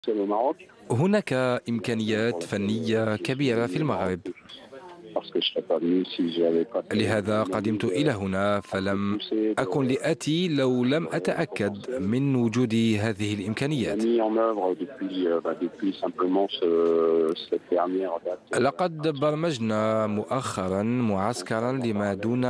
au Maroc هناك إمكانيات فنية كبيرة في المغرب، parce que je serais pas venu si j'avais pas لهذا قدمت إلى هنا، فلم poussé أكن لآتي لو لم أتأكد من وجود هذه on a الإمكانيات. mis en œuvre depuis simplement cette dernière date لقد برمجنا مؤخرا معسكرا لما دون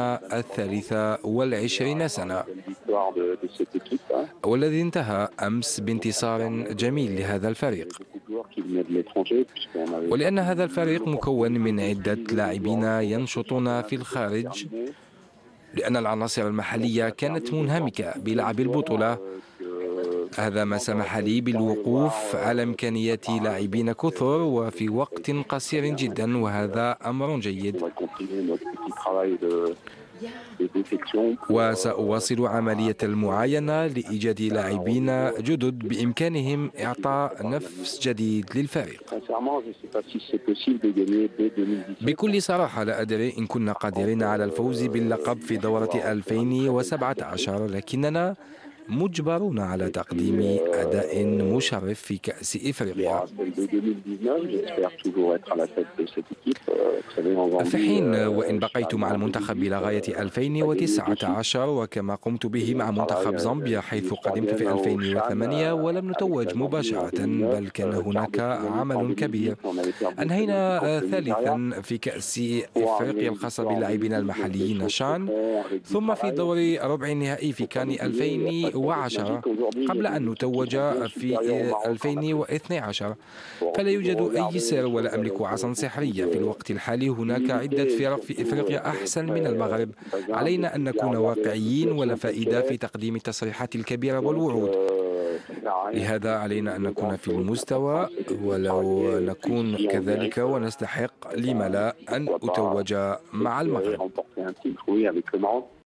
23 par une سنة، belle victoire de cette équipe, hein. والذي انتهى أمس بانتصار جميل لهذا Il y avait الفريق. beaucoup de joueurs qui venaient de l'étranger puisqu'on avait ولأن pas هذا eu الفريق مكون من l'opportunité عدة d'utiliser les لاعبين joueurs locaux parce que le ينشطون في championnat s'était الخارج، terminé. لأن العناصر Donc المحلية ça a كانت permis de voir منهمكة beaucoup de jeunes بلعب joueurs البطولة. هذا ما sinon j'aurais سمح pas eu لي le temps de voir بالوقوف على إمكانيات préparer لاعبين كثر وفي وقت très قصير bien. Et جدا، puis وهذا أمر on جيد. va continuer notre petit travail de détection pour وسأواصل عملية apporter المعاينة لإيجاد un haut لاعبين niveau جدد بإمكانهم à l'équipe de إعطاء préparer la نفس Ligue. جديد للفريق. Sincèrement, je ne sais pas si c'est possible de gagner dès 2017. بكل صراحة لا أدري إن كنا Par contre, قادرين على الفوز باللقب في moi, je دورة dois offrir une très belle perspective. 2017، لكننا مجبرون على Et puis, تقديم أداء مشرف في كأس il y إفريقيا. aura celle de 2019. J'espère toujours être à la tête de cette équipe. Vous savez, en في Zambie, حين وإن je suis بقيت arrivé مع en المنتخب 2008. إلى غاية J'ai pas gagné de suite. 2019، وكما قمت به Et on مع travaille منتخب زامبيا depuis حيث le قدمت troisième في au Chan 2008 ولم avec نتوج la Zambie en مباشرة، 2009. بل كان Quart هناك de finaliste en عمل 2010. كبير. On avait perdu le penalty أنهينا contre le Nigeria. ثالثا في كأس Pour arriver à إفريقيا une الخاصة victoire en باللاعبين 2010. Donc les المحليين choses se شان، font avec du ثم في travail دور aussi. ربع النهائي في Faut pas كان l'oublier, il n'y a pas de baguette 2010 magique. Aujourd'hui, il y a قبل des أن équipes qui نتوج sont bien في supérieures au Maroc en Afrique. 2012. Il faut فلا toujours يوجد أي regarder سر les ولا choses أملك avec عصا beaucoup سحرية. في الوقت الحالي هناك عدة d'humilité et فرق في surtout إفريقيا أحسن من المغرب. bassin, de علينا أن bien نكون regarder la واقعيين، ولا situation telle فائدة qu'elle في est. تقديم التصريحات الكبيرة Donc, والوعود. ça sert à rien لهذا علينا أن de نكون grandes في choses. المستوى، L'important, c'est de ولو travailler. Puis نكون si on كذلك mérite, ونستحق، لم لا أن pourquoi pas أتوج مع espérer المغرب. remporter un titre, oui, avec le Maroc.